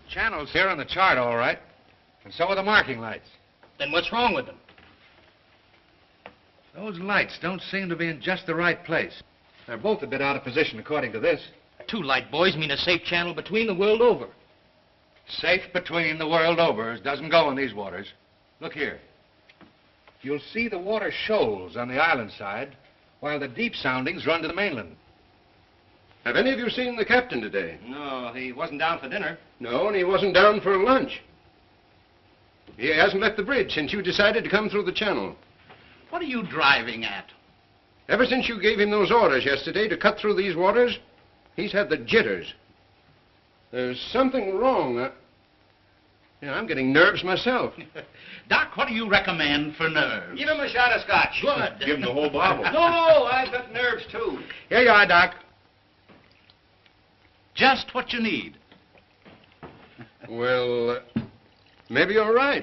Channel's here on the chart, all right. And so are the marking lights. Then what's wrong with them? Those lights don't seem to be in just the right place. They're both a bit out of position, according to this. 2 light buoys mean a safe channel between the world over. Safe between the world over doesn't go in these waters. Look here. You'll see the water shoals on the island side, while the deep soundings run to the mainland. Have any of you seen the captain today? No, he wasn't down for dinner. No, and he wasn't down for lunch. He hasn't left the bridge since you decided to come through the channel. What are you driving at? Ever since you gave him those orders yesterday to cut through these waters, he's had the jitters. There's something wrong. I'm getting nerves myself. Doc, what do you recommend for nerves? Give him a shot of scotch. Good. Give him the whole bottle. No, I've got nerves, too. Here you are, Doc. Just what you need. Well, maybe you're right.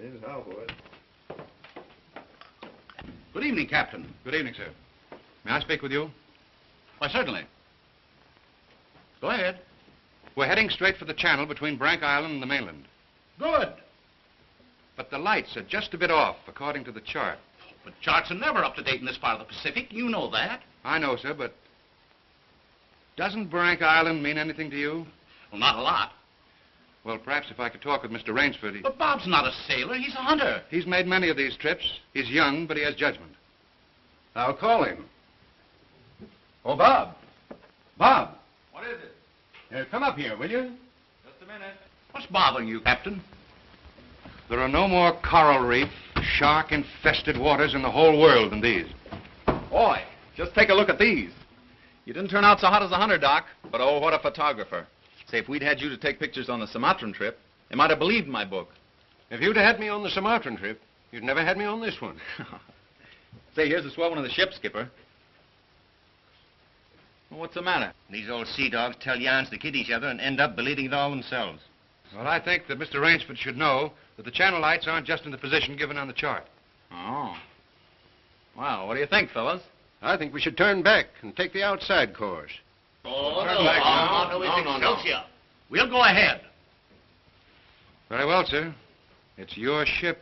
Good evening, Captain. Good evening, sir. May I speak with you? Why, certainly. Go ahead. We're heading straight for the channel between Brank Island and the mainland. Good. But the lights are just a bit off, according to the chart. But charts are never up to date in this part of the Pacific. You know that. I know, sir, but doesn't Brank Island mean anything to you? Well, not a lot. Well, perhaps if I could talk with Mr. Rainsford. But Bob's not a sailor. He's a hunter. He's made many of these trips. He's young, but he has judgment. I'll call him. Oh, Bob. Bob. What is it? Come up here, will you? Just a minute. What's bothering you, Captain? There are no more coral reef, shark-infested waters in the whole world than these. Boy, just take a look at these. You didn't turn out so hot as a hunter, Doc, but oh, what a photographer. Say, if we'd had you to take pictures on the Sumatran trip, they might have believed my book. If you'd had me on the Sumatran trip, you'd never had me on this one. Say, here's a swell one of the ship, Skipper. Well, what's the matter? These old sea dogs tell yarns to kid each other and end up believing it all themselves. Well, I think that Mr. Rainsford should know that the channel lights aren't just in the position given on the chart. Oh. Well, what do you think, fellas? I think we should turn back and take the outside course. Oh, Turn back now. No. We'll go ahead. Very well, sir. It's your ship.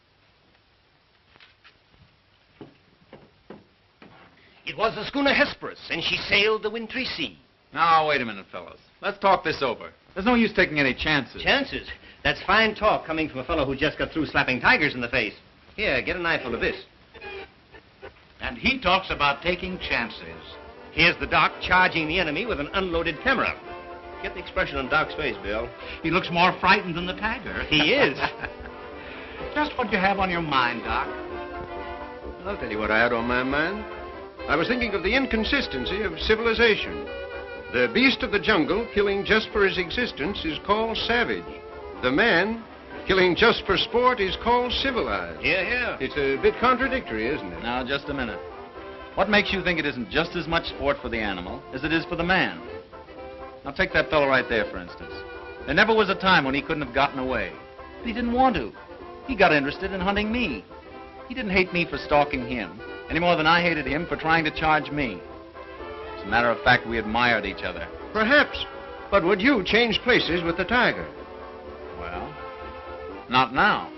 It was the schooner Hesperus, and she sailed the wintry sea. Now, wait a minute, fellas. Let's talk this over. There's no use taking any chances. Chances? That's fine talk coming from a fellow who just got through slapping tigers in the face. Here, get an eyeful of this. And he talks about taking chances. Here's the Doc charging the enemy with an unloaded camera. Get the expression on Doc's face, Bill. He looks more frightened than the tiger. He is. Just what you have on your mind, Doc. I'll tell you what I had on my mind. I was thinking of the inconsistency of civilization. The beast of the jungle, killing just for his existence, is called savage. The man, killing just for sport, is called civilized. Yeah. It's a bit contradictory, isn't it? Now, just a minute. What makes you think it isn't just as much sport for the animal as it is for the man? Now, take that fellow right there, for instance. There never was a time when he couldn't have gotten away. But he didn't want to. He got interested in hunting me. He didn't hate me for stalking him, any more than I hated him for trying to charge me. As a matter of fact, we admired each other. Perhaps. But would you change places with the tiger? Well, not now.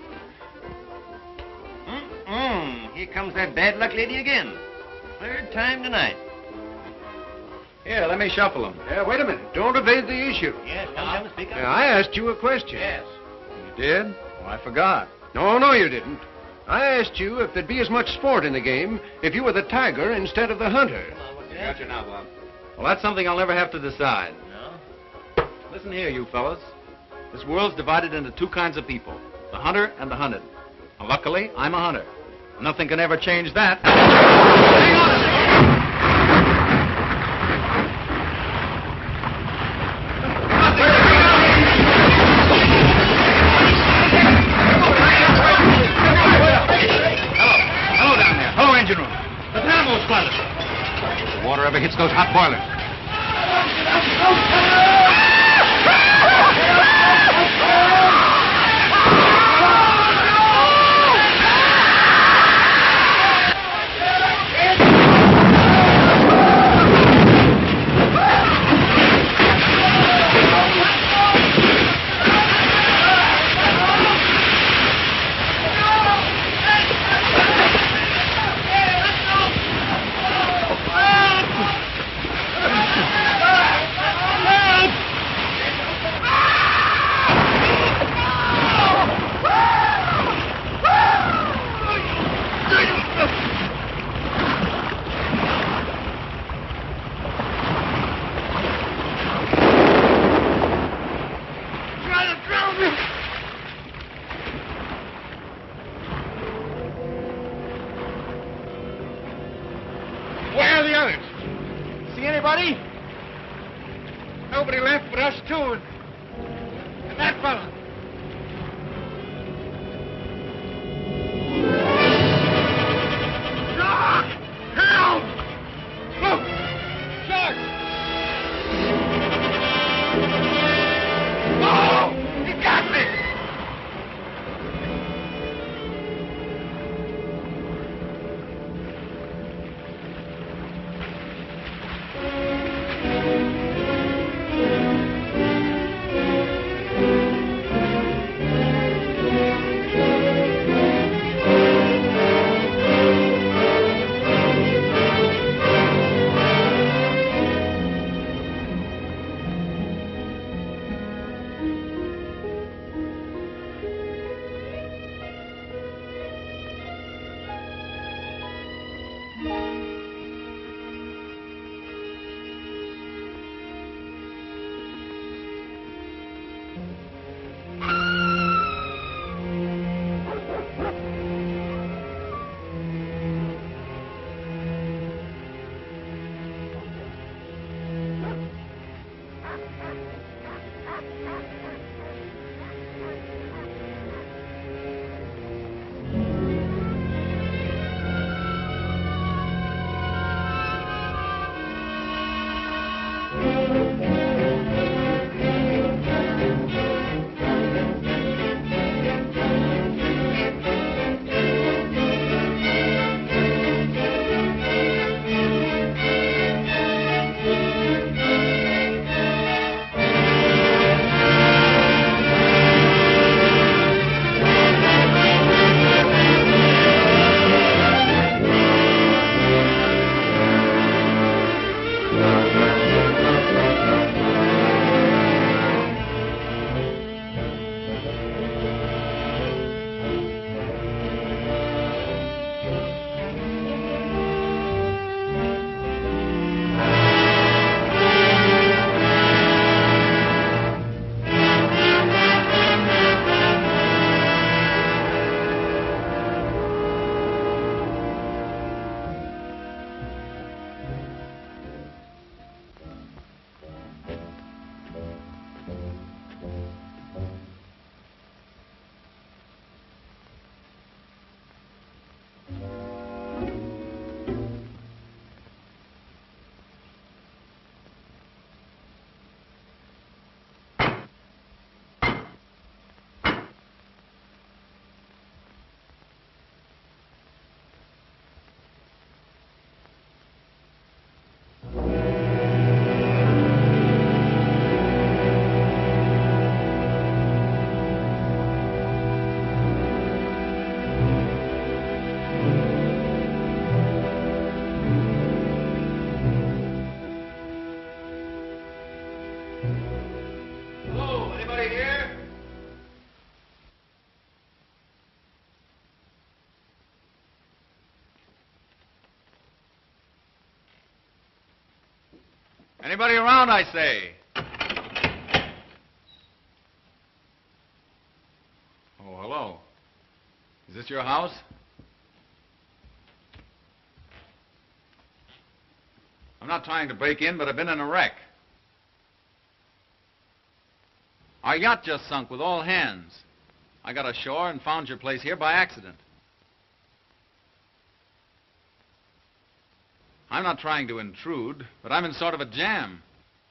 Here comes that bad luck lady again. Third time tonight. Here, let me shuffle him. Wait a minute. Don't evade the issue. Yes, come, speak up. I asked you a question. Yes. You did? Oh, I forgot. No, you didn't. I asked you if there'd be as much sport in the game if you were the tiger instead of the hunter. Got you now, Bob. Well, that's something I'll never have to decide. No? Listen here, you fellas. This world's divided into 2 kinds of people, the hunter and the hunted. Now, luckily, I'm a hunter. Nothing can ever change that. Hang on a second! Hello down there. Hello, engine room. The dynamo's flooded. If the water ever hits those hot boilers. Anybody? Nobody left but us two and that fella. Doc! Help! Look! Shark! Oh! He got me! Anybody around, I say? Oh, hello. Is this your house? I'm not trying to break in, but I've been in a wreck. Our yacht just sunk with all hands. I got ashore and found your place here by accident. I'm not trying to intrude, but I'm in sort of a jam.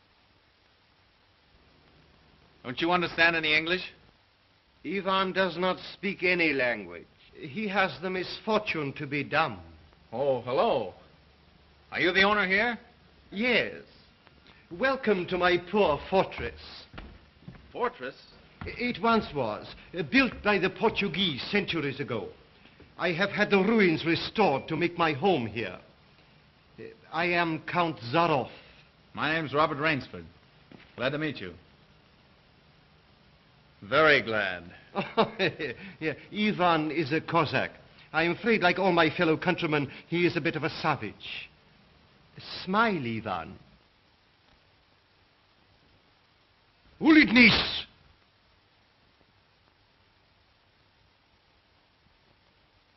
Don't you understand any English? Ivan does not speak any language. He has the misfortune to be dumb. Oh, hello. Are you the owner here? Yes. Welcome to my poor fortress. Fortress? It once was, built by the Portuguese centuries ago. I have had the ruins restored to make my home here. I am Count Zaroff. My name's Robert Rainsford. Glad to meet you. Very glad. Yeah, Ivan is a Cossack. I'm afraid, like all my fellow countrymen, he is a bit of a savage. Smile, Ivan. Ulitnis!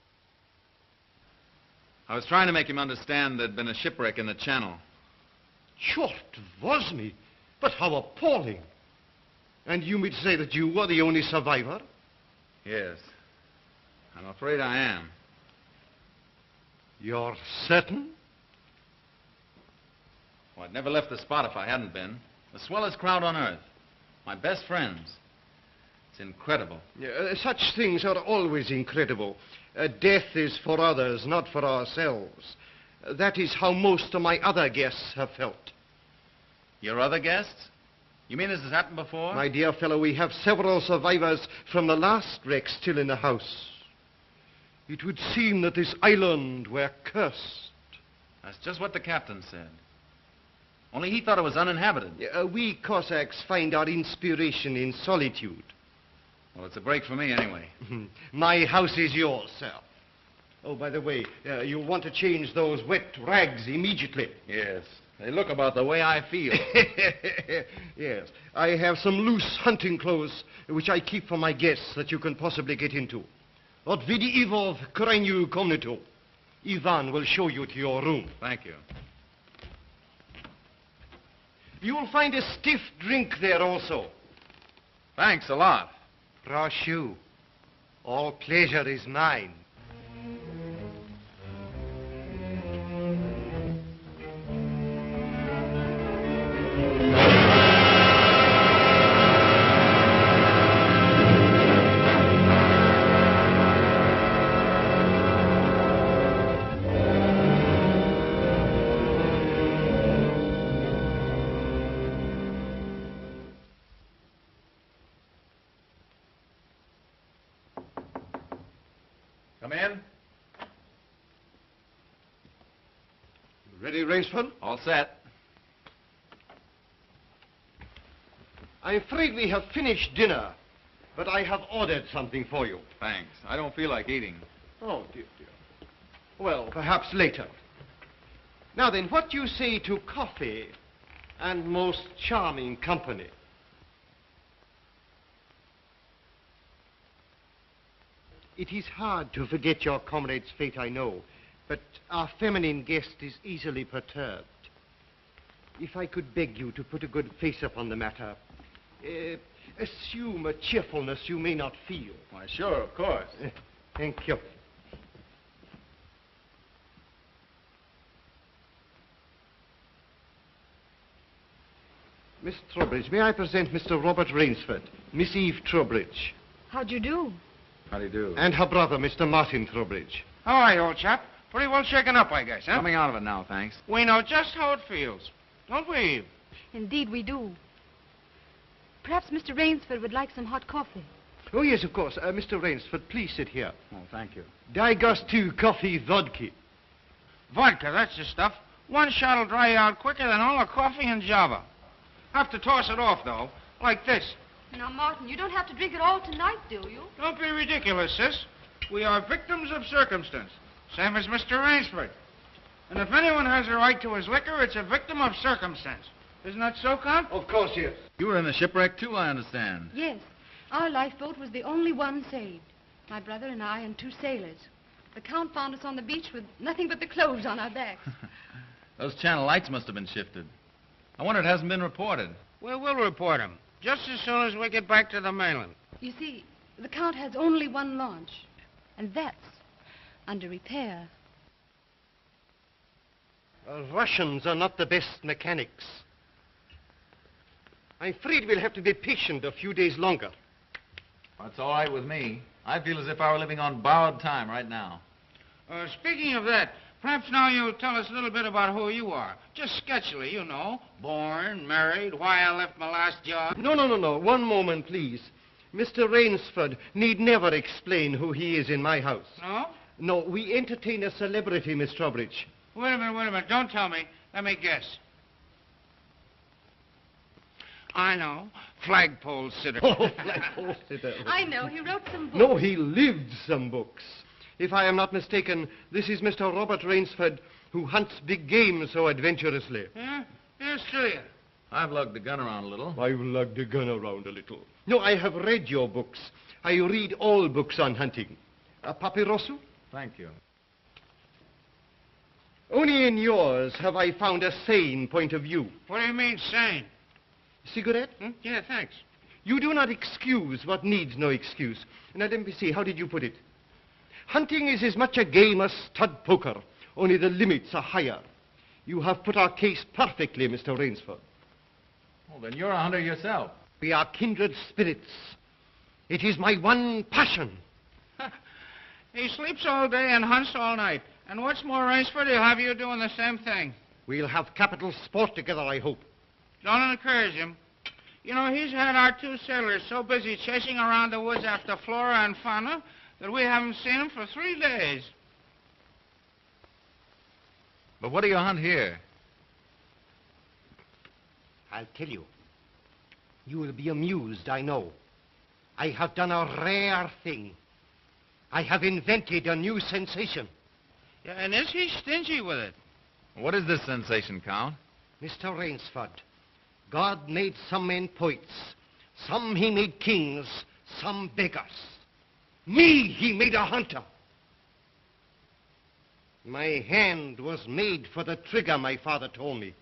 I was trying to make him understand there'd been a shipwreck in the channel. Short was me. But how appalling. And you mean to say that you were the only survivor? Yes. I'm afraid I am. You're certain? Well, I'd never left the spot if I hadn't been. The swellest crowd on earth. My best friends. It's incredible. Such things are always incredible. Death is for others, not for ourselves. That is how most of my other guests have felt. Your other guests? You mean this has happened before? My dear fellow, we have several survivors from the last wreck still in the house. It would seem that this island were cursed. That's just what the captain said. Only he thought it was uninhabited. We Cossacks find our inspiration in solitude. Well, it's a break for me anyway. My house is yours, sir. Oh, by the way, you'll want to change those wet rags immediately. Yes. They look about the way I feel. Yes. I have some loose hunting clothes which I keep for my guests that you can possibly get into. Od vidivov krajnyu komnatu. Ivan will show you to your room. Thank you. You'll find a stiff drink there also. Thanks a lot. Proшу. All pleasure is mine. Come in. Ready, Rainsford? All set. I'm afraid we have finished dinner, but I have ordered something for you. Thanks. I don't feel like eating. Oh, dear, dear. Well, perhaps later. Now then, what do you say to coffee and most charming company? It is hard to forget your comrade's fate, I know, but our feminine guest is easily perturbed. If I could beg you to put a good face upon the matter, assume a cheerfulness you may not feel. Why, sure, of course. Thank you. Miss Towbridge, may I present Mr. Robert Rainsford, Miss Eve Towbridge. How'd you do? How do you do? And her brother, Mr. Martin Towbridge. How are you, old chap? Pretty well shaken up, I guess, huh? Coming out of it now, thanks. We know just how it feels. Don't we, Eve? Indeed, we do. Perhaps Mr. Rainsford would like some hot coffee. Oh, yes, of course. Mr. Rainsford, please sit here. Oh, thank you. Daigostu coffee vodka. Vodka, that's the stuff. One shot'll dry you out quicker than all the coffee in Java. Have to toss it off, though, like this. Now, Martin, you don't have to drink it all tonight, do you? Don't be ridiculous, sis. We are victims of circumstance, same as Mr. Rainsford. And if anyone has a right to his liquor, it's a victim of circumstance. Isn't that so, Count? Of course, yes. You were in the shipwreck, too, I understand. Yes. Our lifeboat was the only one saved. My brother and I and two sailors. The Count found us on the beach with nothing but the clothes on our backs. Those channel lights must have been shifted. I wonder it hasn't been reported. We will report him, just as soon as we get back to the mainland. You see, the Count has only one launch, and that's under repair. Russians are not the best mechanics. I'm afraid we'll have to be patient a few days longer. That's all right with me. I feel as if I were living on borrowed time right now. Speaking of that, perhaps now you'll tell us a little bit about who you are. Just sketchily, you know. Born, married, why I left my last job. No. One moment, please. Mr. Rainsford need never explain who he is in my house. No? No, we entertain a celebrity, Miss Towbridge. Wait a minute. Don't tell me. Let me guess. I know. Flagpole sitter. Oh, flagpole sitter. I know. He wrote some books. No, he lived some books. If I am not mistaken, this is Mr. Robert Rainsford, who hunts big game so adventurously. Yeah? Here's to you. I've lugged the gun around a little. I've lugged the gun around a little. No, I have read your books. I read all books on hunting. Papirosu? Thank you. Only in yours have I found a sane point of view. What do you mean, sane? Cigarette? Yeah, thanks. You do not excuse what needs no excuse. Now, let me see, how did you put it? Hunting is as much a game as stud poker, only the limits are higher. You have put our case perfectly, Mr. Rainsford. Well, then you're a hunter yourself. We are kindred spirits. It is my one passion. He sleeps all day and hunts all night. And what's more, Rainsford, he'll have you doing the same thing. We'll have capital sport together, I hope. Don't encourage him. You know, he's had our 2 sailors so busy chasing around the woods after flora and fauna that we haven't seen him for 3 days. But what do you hunt here? I'll tell you. You will be amused, I know. I have done a rare thing. I have invented a new sensation. Yeah, and is he stingy with it? What is this sensation, Count? Mr. Rainsford, God made some men poets. Some he made kings, some beggars. Me he made a hunter. My hand was made for the trigger, my father told me.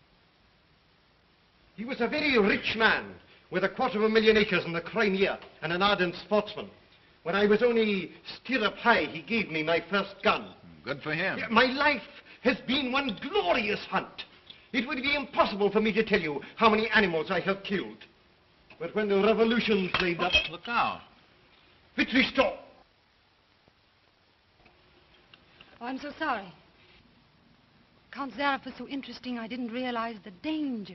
He was a very rich man with 250,000 acres in the Crimea and an ardent sportsman. When I was only stirrup high, he gave me my first gun. Good for him. My life has been one glorious hunt. It would be impossible for me to tell you how many animals I have killed. But when the revolution flamed up... Look out. Victory stop! Oh, I'm so sorry. Count Zaroff was so interesting, I didn't realize the danger.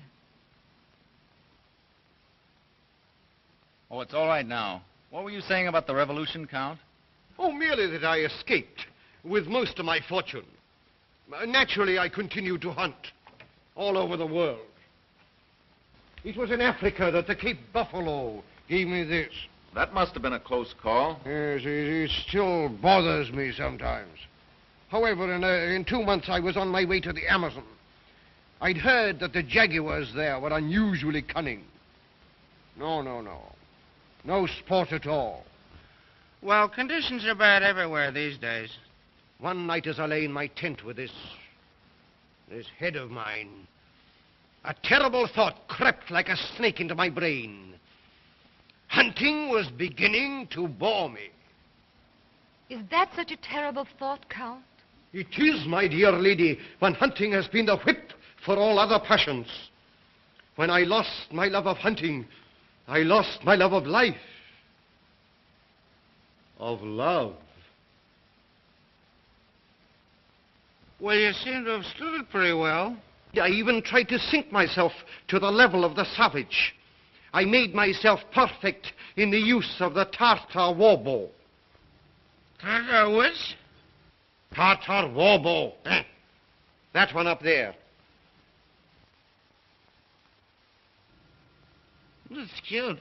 Oh, it's all right now. What were you saying about the revolution, Count? Oh, merely that I escaped with most of my fortune. Naturally, I continued to hunt all over the world. It was in Africa that the Cape Buffalo gave me this. That must have been a close call. Yes, it still bothers me sometimes. However, in 2 months, I was on my way to the Amazon. I'd heard that the jaguars there were unusually cunning. No. No sport at all. Well, conditions are bad everywhere these days. One night as I lay in my tent with this head of mine, a terrible thought crept like a snake into my brain. Hunting was beginning to bore me. Is that such a terrible thought, Count? It is, my dear lady, when hunting has been the whip for all other passions. When I lost my love of hunting, I lost my love of life. Of love. Well, you seem to have stood it pretty well. I even tried to sink myself to the level of the savage. I made myself perfect in the use of the Tartar war bow. Tartar which? Tartar war bow. That one up there. That's cute.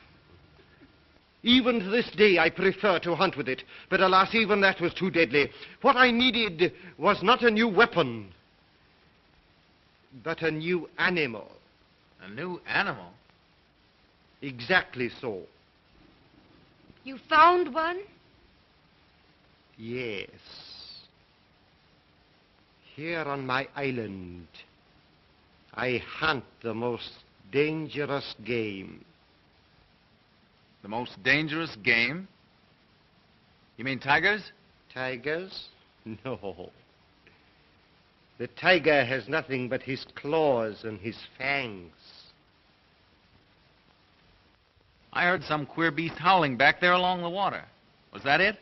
Even to this day, I prefer to hunt with it. But alas, even that was too deadly. What I needed was not a new weapon, but a new animal. A new animal? Exactly so. You found one? Yes. Here on my island, I hunt the most dangerous game. The most dangerous game? You mean tigers? Tigers? No. The tiger has nothing but his claws and his fangs. I heard some queer beast howling back there along the water. Was that it?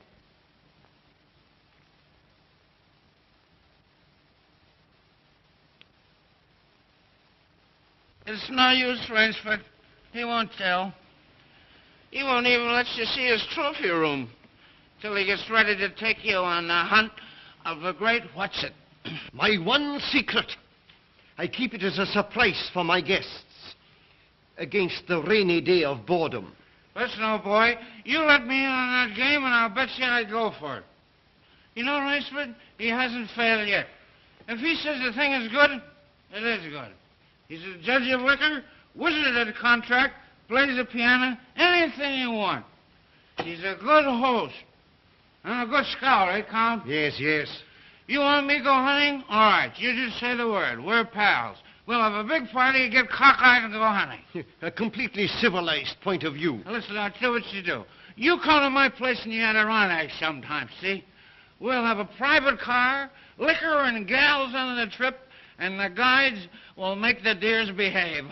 It's no use, Rainsford. He won't tell. He won't even let you see his trophy room till he gets ready to take you on the hunt of the great what's-it. My one secret. I keep it as a surprise for my guests against the rainy day of boredom. Listen, old boy, you let me in on that game and I'll bet you I'd go for it. You know, Rainsford, he hasn't failed yet. If he says the thing is good, it is good. He's a judge of liquor, wizard at a contract, plays the piano, anything you want. He's a good host. And a good scholar, eh, Count? Yes. You want me to go hunting? All right, you just say the word. We're pals. We'll have a big party, get cockeyed, and go hunting. A completely civilized point of view. Now, listen, I'll tell you what you do. You come to my place in the Adirondack sometime, see? We'll have a private car, liquor and gals on the trip, and the guides will make the deers behave.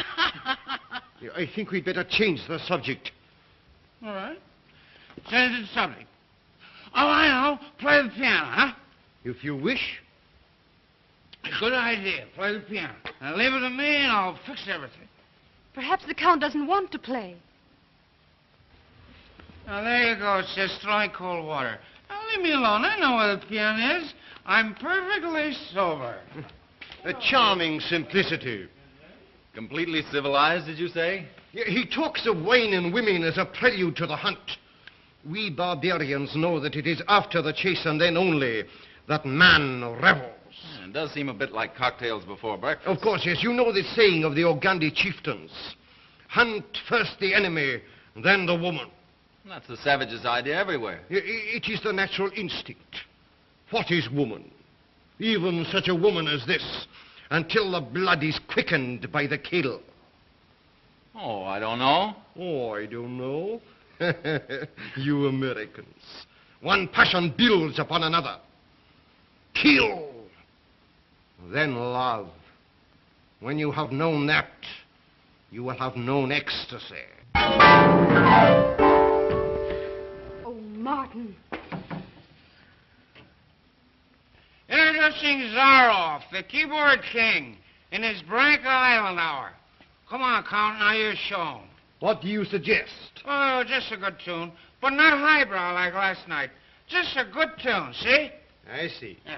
I think we'd better change the subject. All right. Change the subject. Oh, I know. Play the piano, huh? If you wish. Good idea. Play the piano. Now leave it to me, and I'll fix everything. Perhaps the Count doesn't want to play. Now, there you go, sis. Throwing cold water. Now, leave me alone. I know where the piano is. I'm perfectly sober. A charming simplicity. Completely civilized, did you say? He talks of wine and women as a prelude to the hunt. We barbarians know that it is after the chase and then only that man revels. It does seem a bit like cocktails before breakfast. Of course, yes. You know the saying of the Ogandi chieftains. Hunt first the enemy, then the woman. That's the savage's idea everywhere. It is the natural instinct. What is woman? Even such a woman as this, until the blood is quickened by the kill. Oh, I don't know. Oh, I don't know. You Americans. One passion builds upon another. Kill. Then love. When you have known that, you will have known ecstasy. Oh, Martin. Introducing Zaroff, the keyboard king, in his Branca Island hour. Come on, Count, now you're shown. What do you suggest? Oh, just a good tune, but not highbrow like last night. Just a good tune, see? I see. Yeah.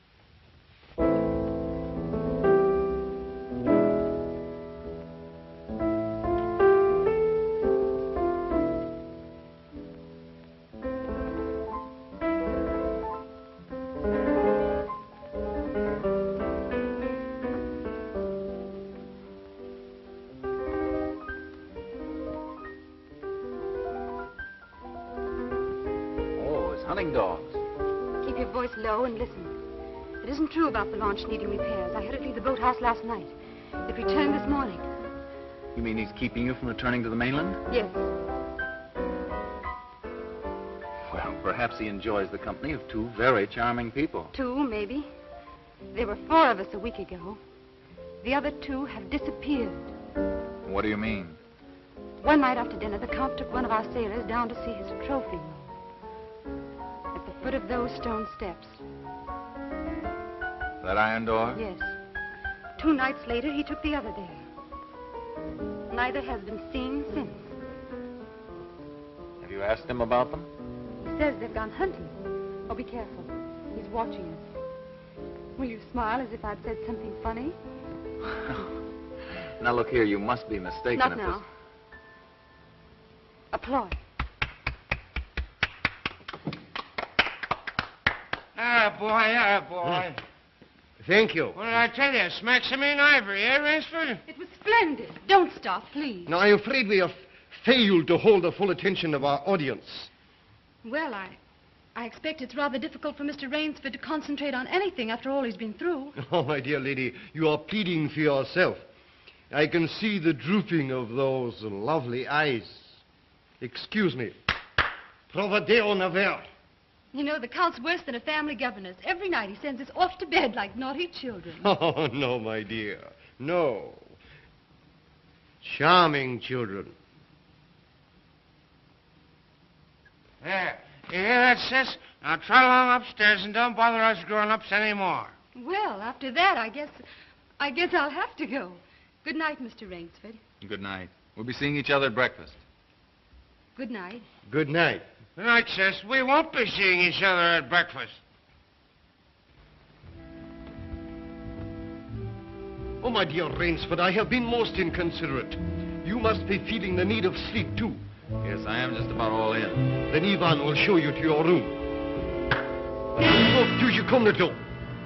Hunting dogs. Keep your voice low and listen. It isn't true about the launch needing repairs. I heard it leave the boathouse last night. It returned this morning. You mean he's keeping you from returning to the mainland? Yes. Well, perhaps he enjoys the company of two very charming people. Two, maybe. There were 4 of us a week ago. The other 2 have disappeared. What do you mean? One night after dinner, the Count took one of our sailors down to see his trophy room. At the foot of those stone steps. That iron door? Yes. 2 nights later, he took the other there. Neither has been seen since. Have you asked him about them? He says they've gone hunting. Oh, be careful. He's watching us. Will you smile as if I'd said something funny? Now, look here, you must be mistaken. Not now. Applaud. Boy. Thank you. What did I tell you? Smack some in ivory, eh, Rainsford? It was splendid. Don't stop, please. Now, I'm afraid we have failed to hold the full attention of our audience. Well, I expect it's rather difficult for Mr. Rainsford to concentrate on anything after all he's been through. Oh, my dear lady, you are pleading for yourself. I can see the drooping of those lovely eyes. Excuse me. Provadeo naver. You know, the Count's worse than a family governess. Every night he sends us off to bed like naughty children. Oh, no, my dear. No. Charming children. There. You hear that, sis? Now trot along upstairs and don't bother us grown-ups anymore. Well, after that, I guess I'll have to go. Good night, Mr. Rainsford. Good night. We'll be seeing each other at breakfast. Good night. Good night. Good night, sis. We won't be seeing each other at breakfast. Oh, my dear Rainsford, I have been most inconsiderate. You must be feeling the need of sleep, too. Yes, I am just about all in. Then Ivan will show you to your room. Oh, do you come the door?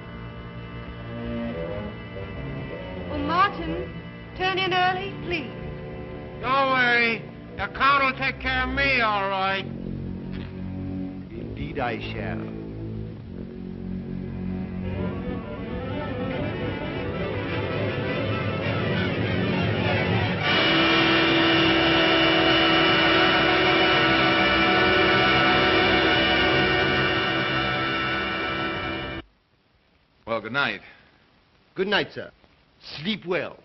Oh, Martin, turn in early, please. Don't worry. The Count will take care of me, all right. Indeed I shall. Well, good night. Good night, sir. Sleep well.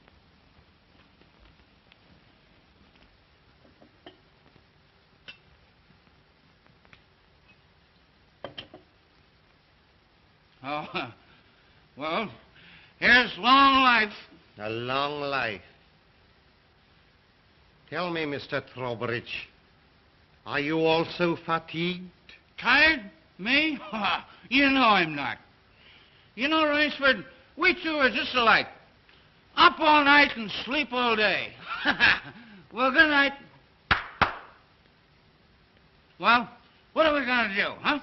Oh, well, here's long life. A long life. Tell me, Mr. Towbridge, are you also fatigued? Tired? Me? You know I'm not. You know, Rainsford, we two are just alike. Up all night and sleep all day. Well, good night. Well, what are we going to do, huh?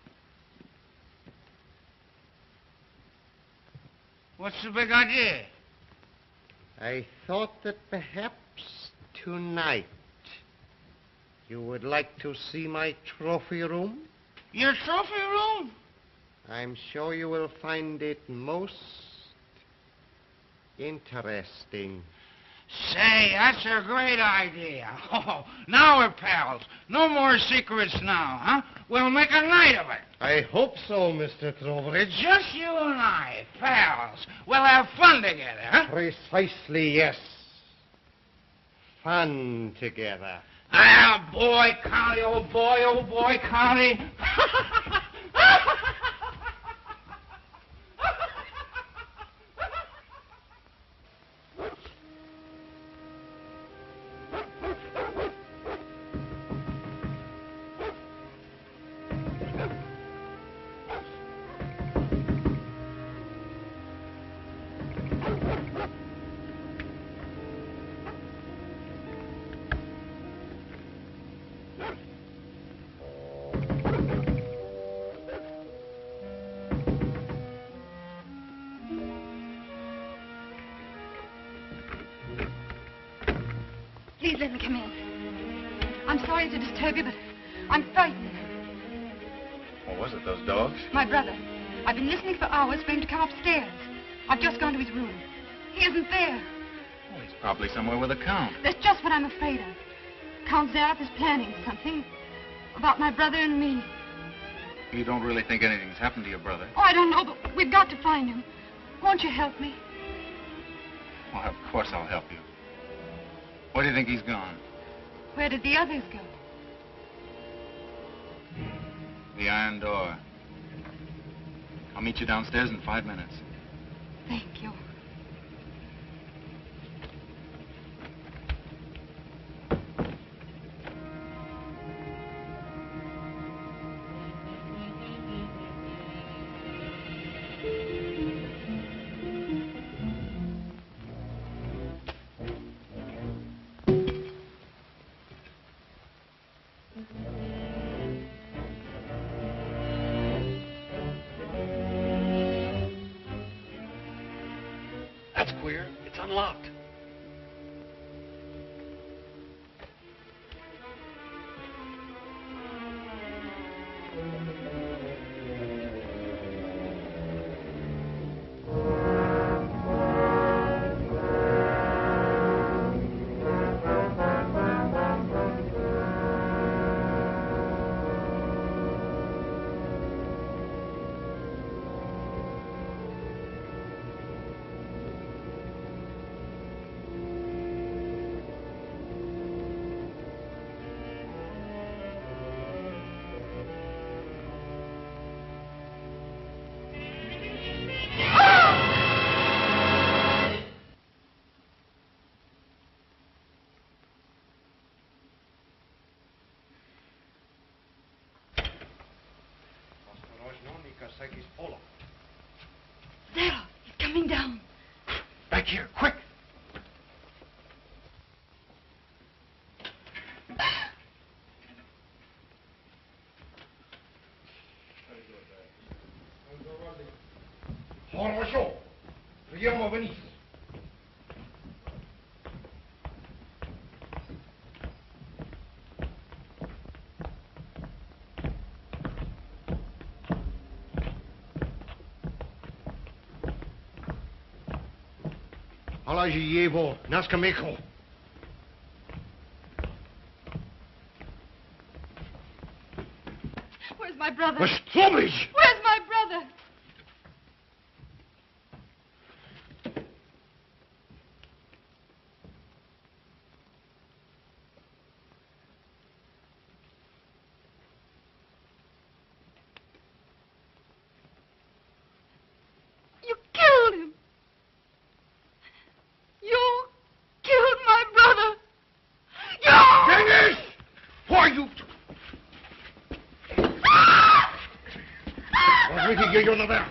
What's the big idea? I thought that perhaps tonight you would like to see my trophy room. Your trophy room? I'm sure you will find it most interesting. Say, that's a great idea. Oh, now we're pals. No more secrets now, huh? We'll make a night of it. I hope so, Mr. Towbridge. Just you and I, pals. We'll have fun together, huh? Precisely, yes. Fun together. Ah, boy, Connie, oh boy, Connie. Please let me come in. I'm sorry to disturb you, but I'm frightened. What was it, those dogs? My brother. I've been listening for hours for him to come upstairs. I've just gone to his room. He isn't there. Well, he's probably somewhere with the Count. That's just what I'm afraid of. Count Zaroff is planning something about my brother and me. You don't really think anything's happened to your brother? Oh, I don't know, but we've got to find him. Won't you help me? Well, of course I'll help you. Where do you think he's gone? Where did the others go? The iron door. I'll meet you downstairs in 5 minutes. Thank you. That's queer. It's unlocked. Zaroff, he's coming down. Back here, quick. Хорошо. Приема вниз. Положи его на скамейку. Where's my brother? Towbridge! Where's my brother? Here, you're not there.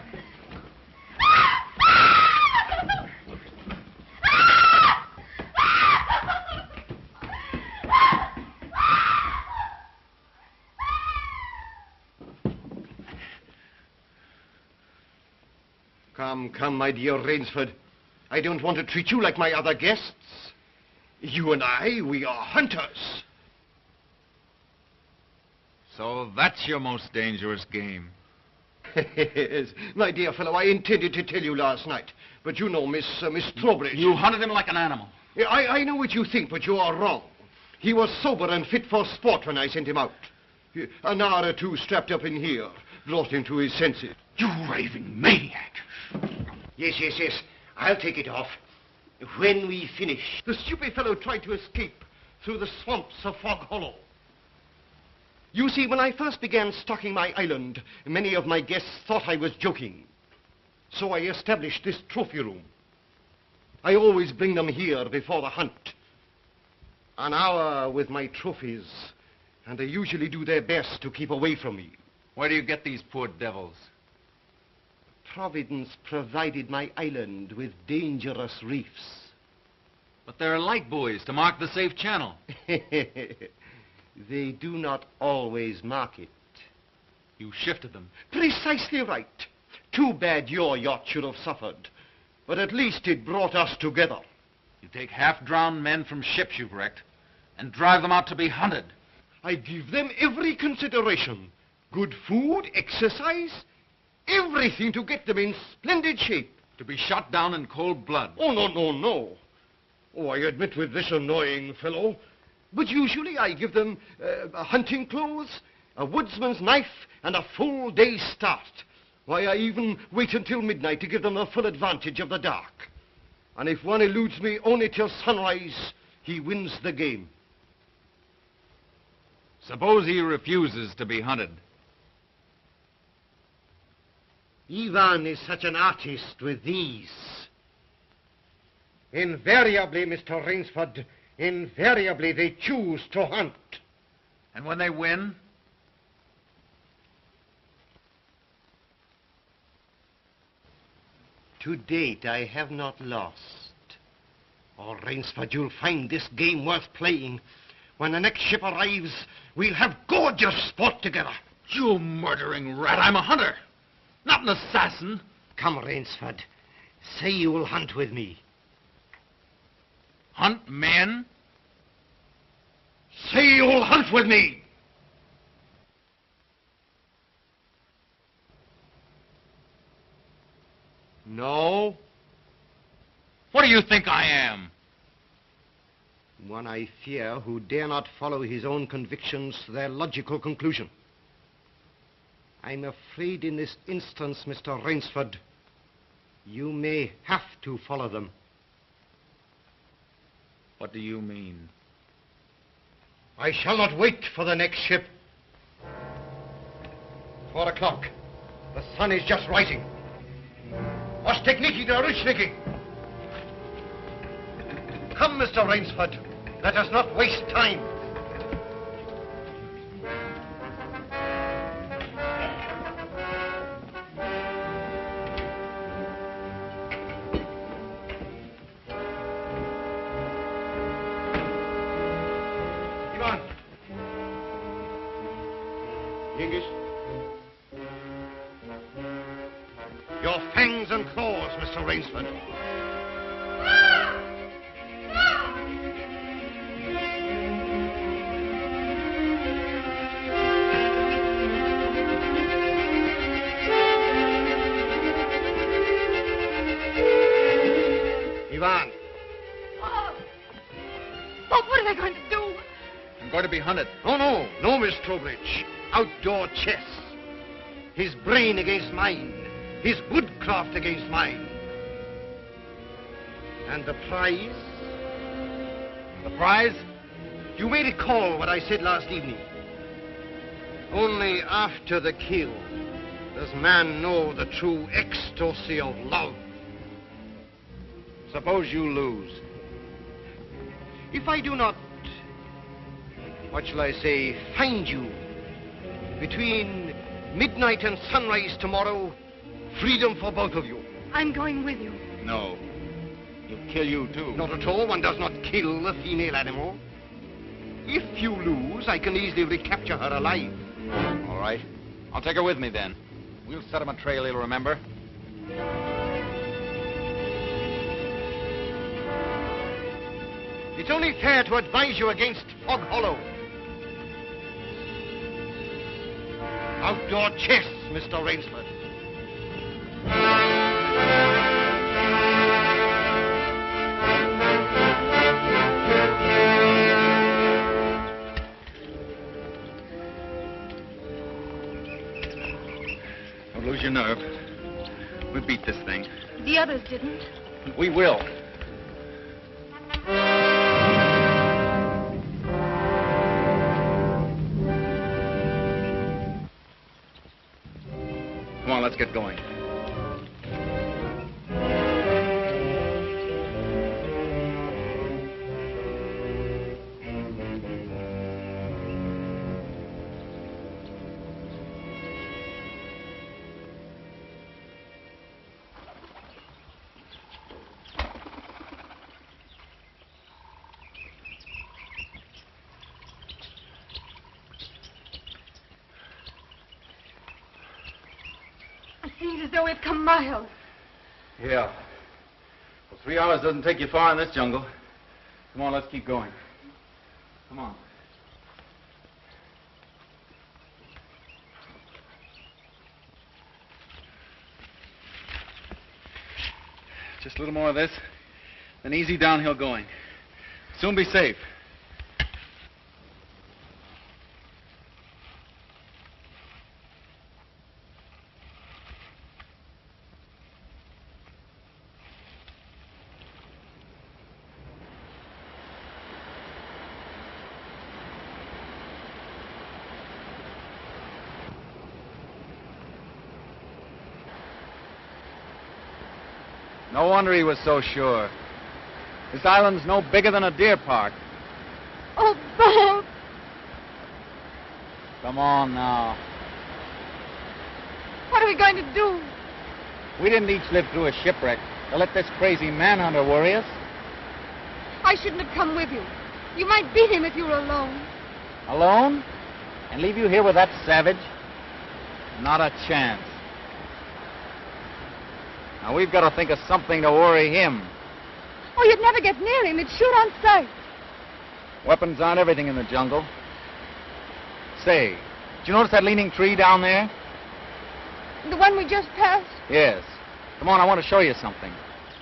Come, my dear Rainsford. I don't want to treat you like my other guests. You and I, we are hunters. So that's your most dangerous game. Yes, my dear fellow, I intended to tell you last night. But you know, Miss Towbridge... You hunted him like an animal. Yeah, I know what you think, but you are wrong. He was sober and fit for sport when I sent him out. An hour or two strapped up in here brought him to his senses. You raving maniac. Yes. I'll take it off. When we finish. The stupid fellow tried to escape through the swamps of Fog Hollow. You see, when I first began stocking my island, many of my guests thought I was joking. So I established this trophy room. I always bring them here before the hunt. An hour with my trophies, and they usually do their best to keep away from me. Where do you get these poor devils? Providence provided my island with dangerous reefs. But there are light buoys to mark the safe channel. They do not always mark it. You shifted them. Precisely right. Too bad your yacht should have suffered. But at least it brought us together. You take half-drowned men from ships you've wrecked and drive them out to be hunted. I give them every consideration. Good food, exercise, everything to get them in splendid shape. To be shot down in cold blood. Oh, no. Oh, I admit with this annoying fellow. But usually I give them hunting clothes, a woodsman's knife, and a full day's start. Why, I even wait until midnight to give them the full advantage of the dark. And if one eludes me only till sunrise, he wins the game. Suppose he refuses to be hunted. Ivan is such an artist with these. Invariably, Mr. Rainsford, invariably they choose to hunt. And when they win? To date, I have not lost. Oh, Rainsford, you'll find this game worth playing. When the next ship arrives, we'll have gorgeous sport together. You murdering rat, I'm a hunter, not an assassin. Come, Rainsford, say you will hunt with me. Hunt men? Say you'll hunt with me! No? What do you think I am? One I fear who dare not follow his own convictions to their logical conclusion. I'm afraid in this instance, Mr. Rainsford, you may have to follow them. What do you mean? I shall not wait for the next ship. 4 o'clock. The sun is just rising. Ostekniki to Rushniki. Come, Mr. Rainsford. Let us not waste time. Ivan. Yengiz. Your fangs and claws, Mr. Rainsford. Ivan. Bob, what are they going to do? I'm going to be hunted. No, Miss Towbridge. Outdoor chess. His brain against mine. His woodcraft against mine. And the prize? The prize? You may recall what I said last evening. Only after the kill does man know the true ecstasy of love. Suppose you lose. If I do not, what shall I say, find you between Midnight and sunrise tomorrow, freedom for both of you. I'm going with you. No. He'll kill you, too. Not at all. One does not kill a female animal. If you lose, I can easily recapture her alive. All right. I'll take her with me, then. We'll set him a trail he'll remember. It's only fair to advise you against Fog Hollow. Outdoor chess, Mr. Rainsford. Don't lose your nerve. We beat this thing. The others didn't. We will. Come on, let's get going. Seems as though we've come miles. Yeah. Well, 3 hours doesn't take you far in this jungle. Come on, let's keep going. Come on. Just a little more of this, then easy downhill going. Soon be safe. No wonder he was so sure. This island's no bigger than a deer park. Oh, Bob! Come on now. What are we going to do? We didn't each live through a shipwreck to let this crazy manhunter worry us. I shouldn't have come with you. You might beat him if you were alone. Alone? And leave you here with that savage? Not a chance. Now, we've got to think of something to worry him. Oh, you'd never get near him. He'd shoot on sight. Weapons aren't everything in the jungle. Say, did you notice that leaning tree down there? The one we just passed? Yes. Come on, I want to show you something.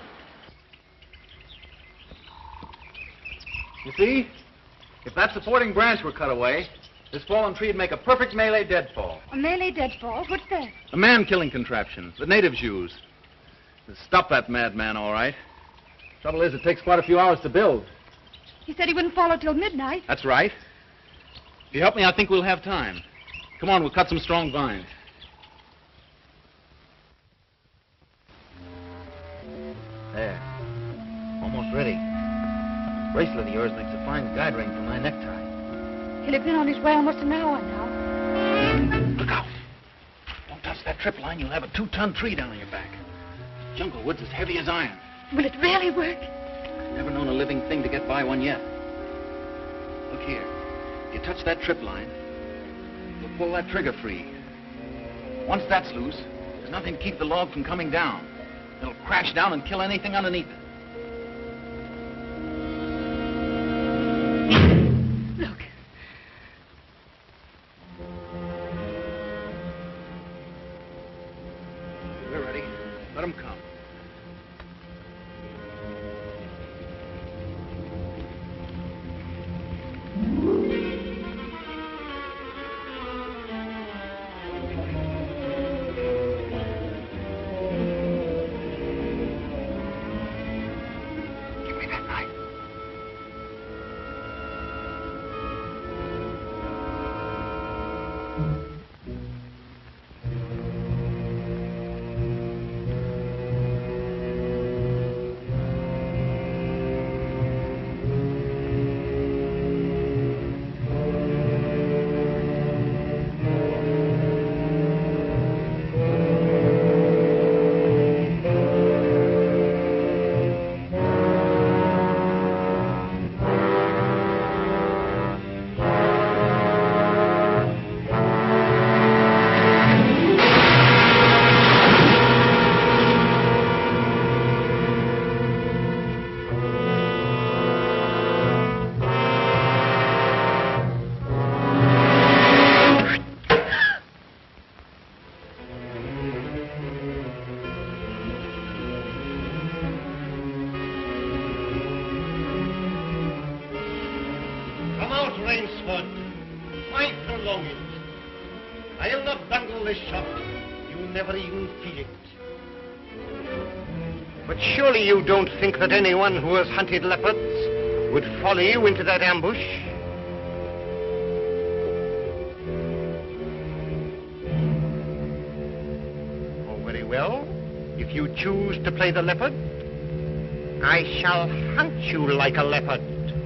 You see? If that supporting branch were cut away, this fallen tree would make a perfect melee deadfall. A melee deadfall? What's that? A man-killing contraption the natives use. It'll stop that madman, all right. Trouble is, it takes quite a few hours to build. He said he wouldn't follow till midnight. That's right. If you help me, I think we'll have time. Come on, we'll cut some strong vines. There. Almost ready. This bracelet of yours makes a fine guide ring for my necktie. He'll have been on his way almost an hour now. Look out. Don't touch that trip line. You'll have a 2-ton tree down on your back. Jungle wood's as heavy as iron. Will it really work? Never known a living thing to get by one yet. Look here. You touch that trip line, you'll pull that trigger free. Once that's loose, there's nothing to keep the log from coming down. It'll crash down and kill anything underneath it. Look. We're ready. Let them come. Give me that knife. shock. You never even feel it. But surely you don't think that anyone who has hunted leopards would follow you into that ambush? Oh, very well. If you choose to play the leopard, I shall hunt you like a leopard.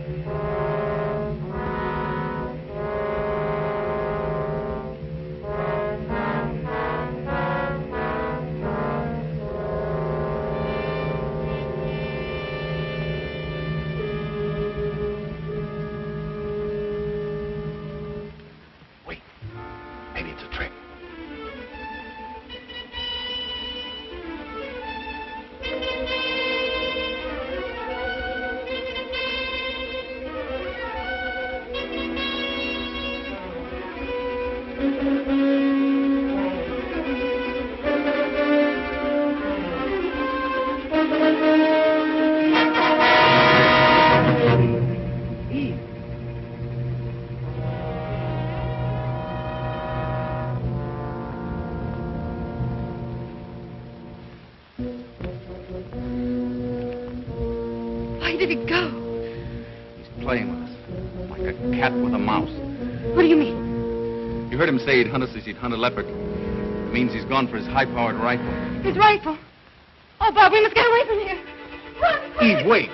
Where did he go? He's playing with us, like a cat with a mouse. What do you mean? You heard him say he'd hunt us as he'd hunt a leopard. It means he's gone for his high-powered rifle. His rifle. Oh, Bob, we must get away from here. Run! Eve, wait.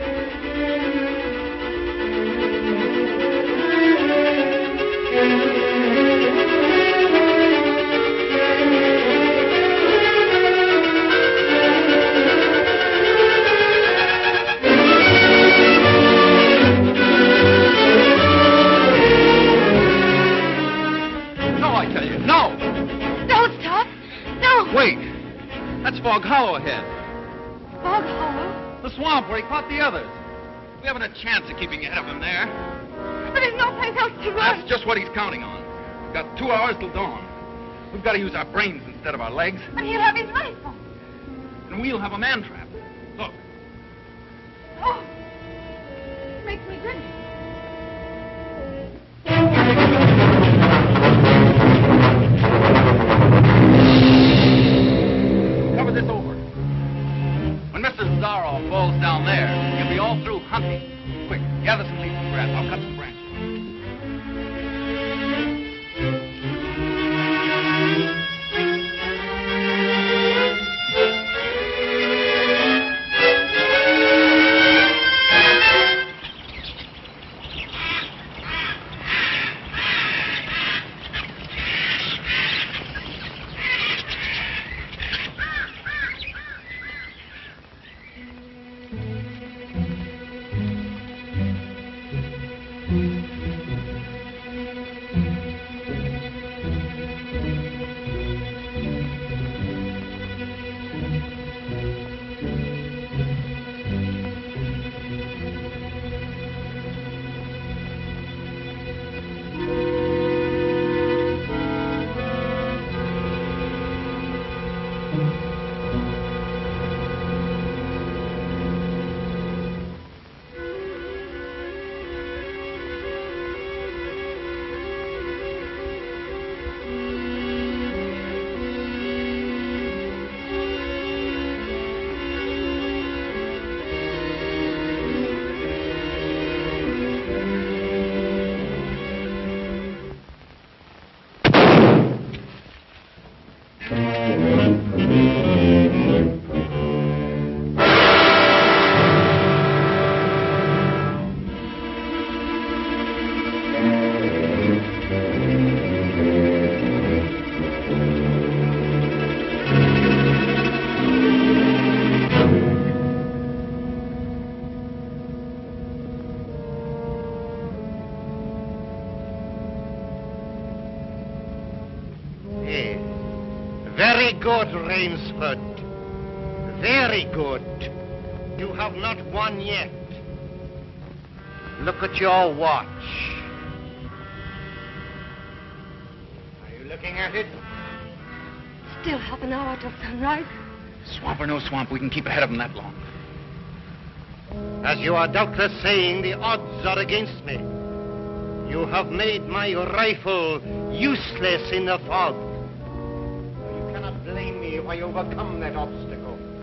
That's Fog Hollow ahead. Fog Hollow? The swamp where he caught the others. We haven't a chance of keeping ahead of him there. But there's no place else to run. That's just what he's counting on. We've got 2 hours till dawn. We've got to use our brains instead of our legs. But he'll have his rifle. And we'll have a man trap. Look. Oh, makes me grin. Cover this over. When Mr. Zaroff falls down there, he'll be all through hunting. Quick, gather some leaves and grass. I'll cut some branches. Very good, Rainsford. Very good. You have not won yet. Look at your watch. Are you looking at it? Still half an hour till sunrise. Swamp or no swamp, we can keep ahead of them that long. As you are doubtless saying, the odds are against me. You have made my rifle useless in the fog. how you overcome that obstacle.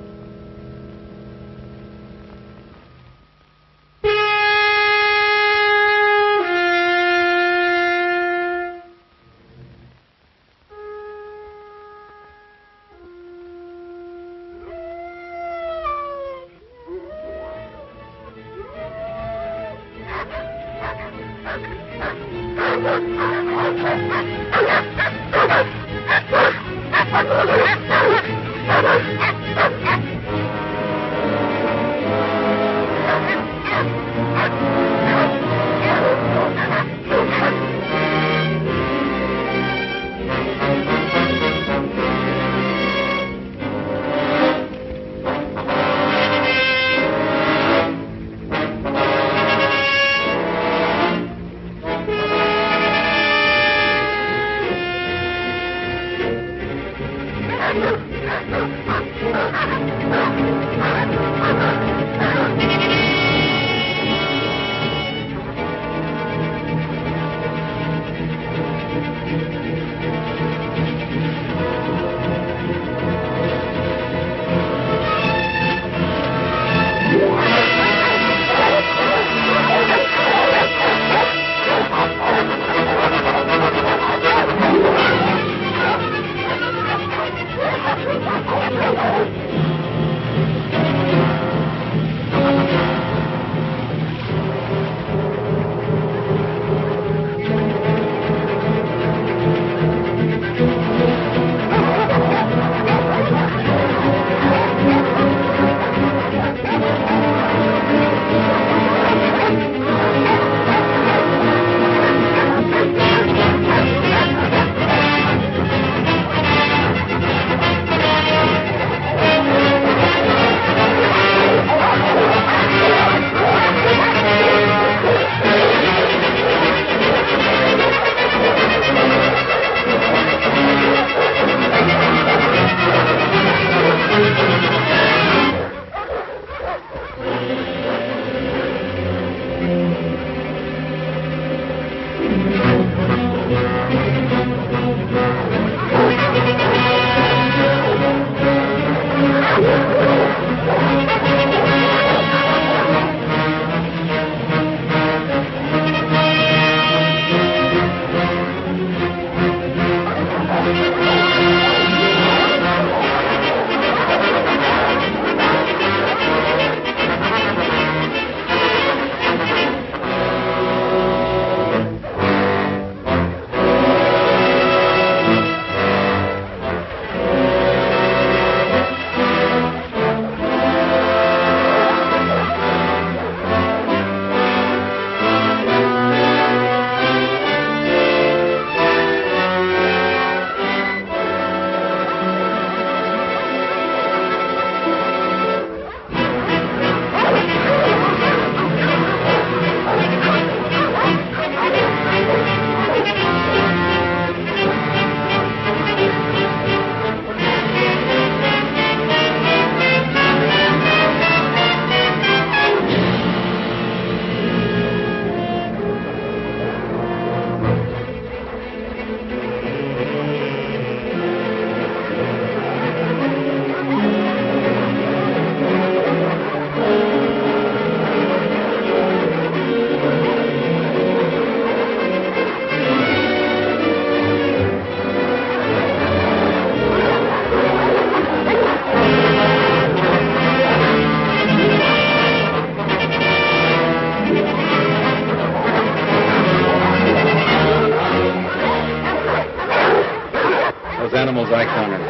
animals I cornered.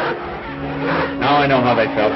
Now I know how they felt.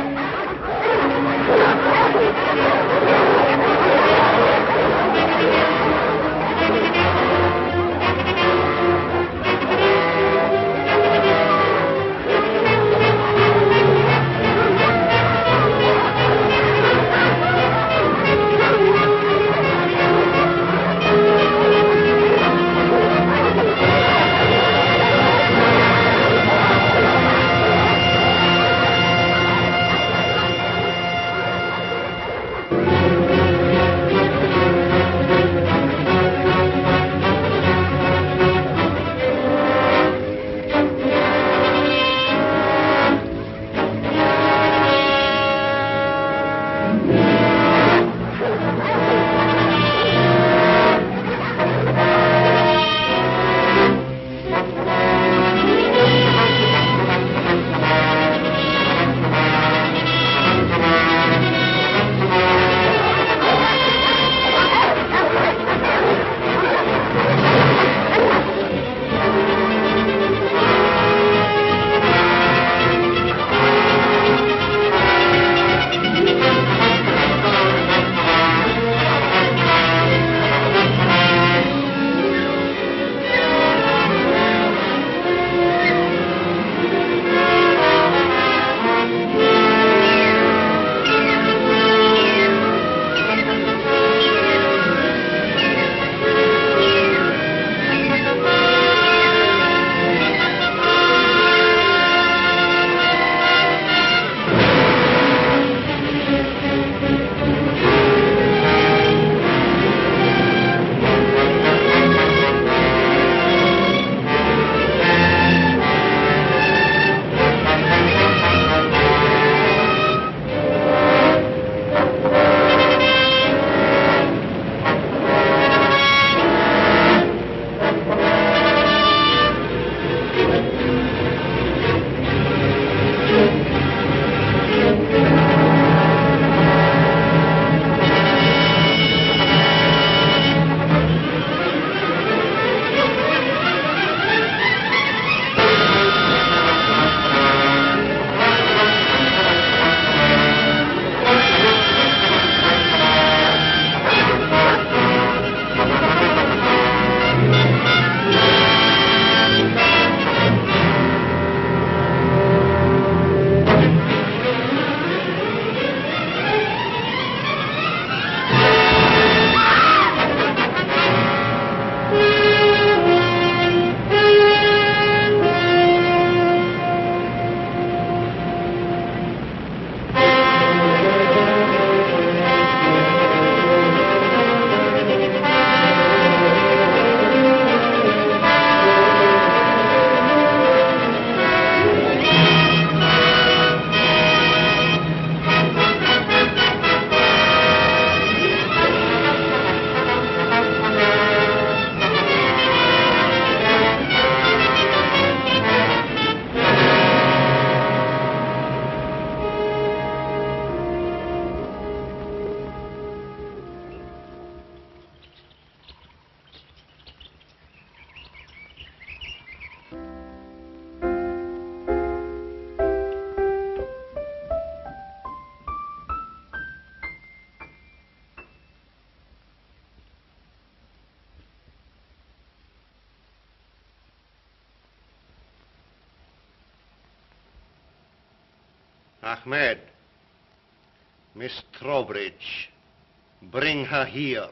Ahmed, Miss Towbridge, bring her here.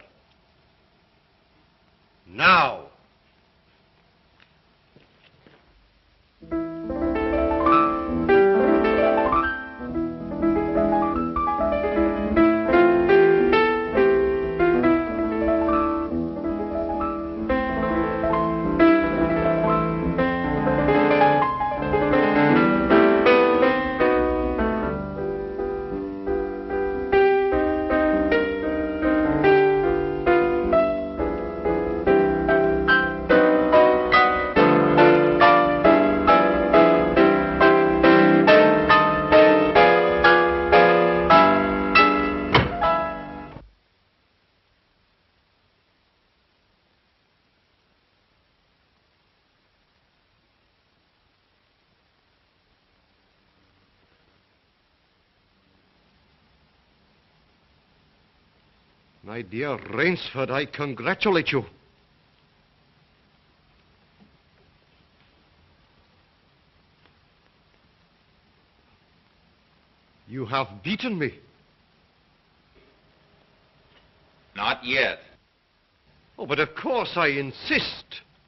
Now. My dear Rainsford, I congratulate you. You have beaten me. Not yet. Oh, but of course I insist.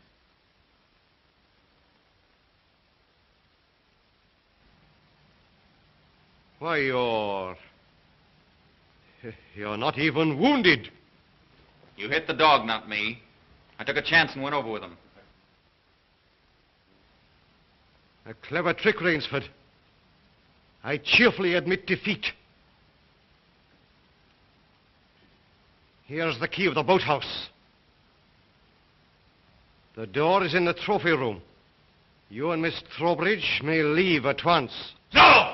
Why, you're not even wounded. You hit the dog, not me. I took a chance and went over with him. A clever trick, Rainsford. I cheerfully admit defeat. Here's the key of the boathouse. The door is in the trophy room. You and Miss Towbridge may leave at once. No!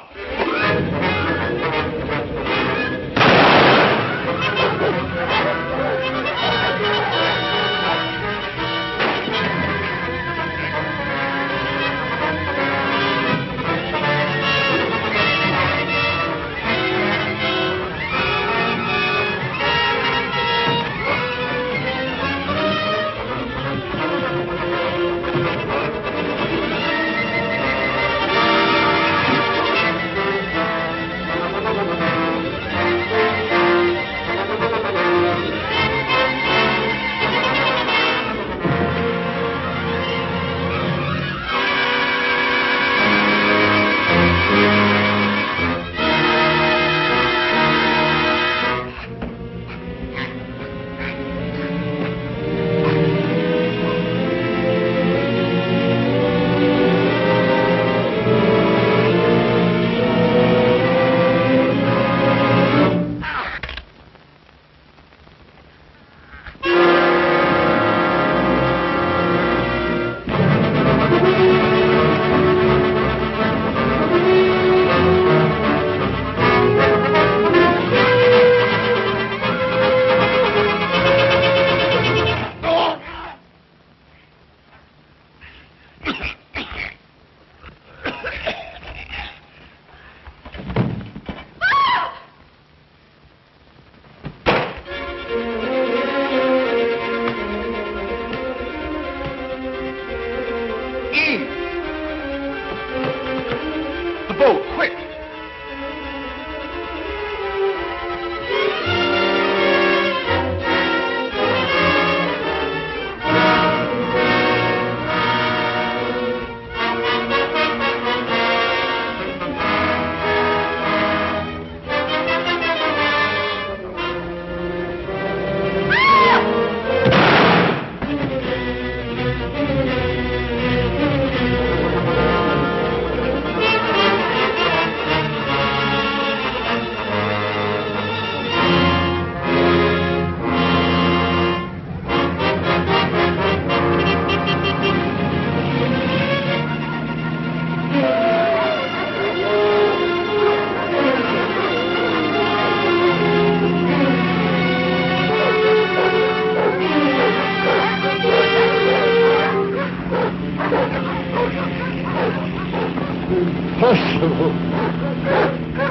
Impossible.